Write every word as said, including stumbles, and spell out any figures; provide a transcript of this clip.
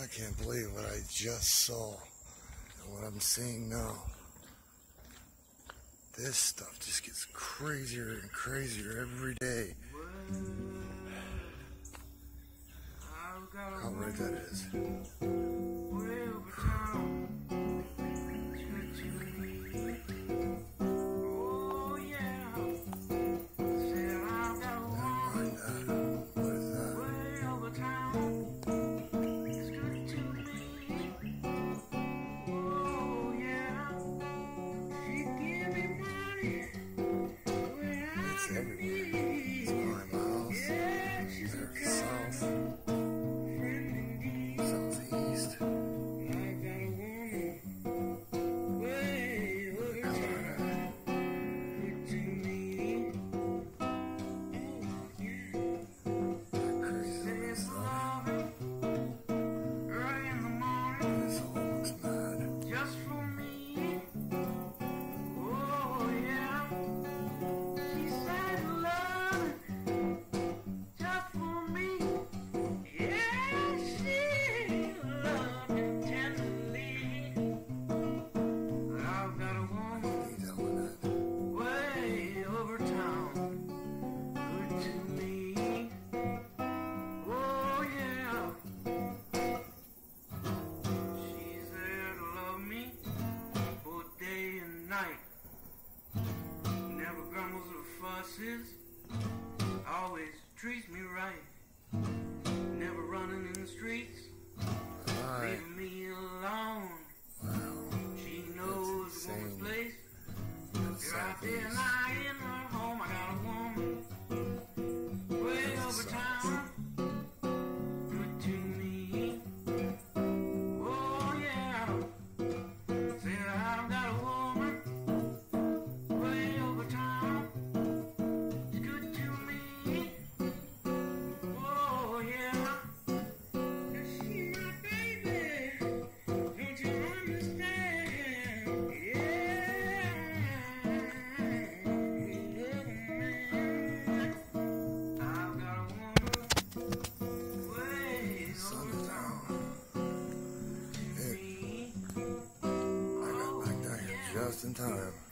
I can't believe what I just saw and what I'm seeing now. This stuff just gets crazier and crazier every day. How right that is. Everywhere. It's behind my house. They're south, southeast. Never grumbles or fusses, always treats me right. Never running in the streets, Right. leaving me alone. Wow. She knows the woman's place. That's You're out there southeast. lying in her home. I got a woman way That's over south. town. Good to me. Oh yeah. Say that I got a woman way over town. It's good to me. Oh yeah. She my baby. Don't you understand? Yeah. I've got a woman way Sun over is town. down. Hey, I got back down here just in time.